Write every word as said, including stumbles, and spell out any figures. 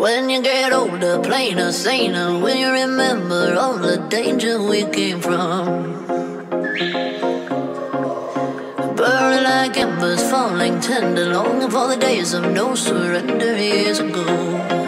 When you get older, plainer, saner, will you remember all the danger we came from? Burning like embers, falling tender, longing for the days of no surrender years ago.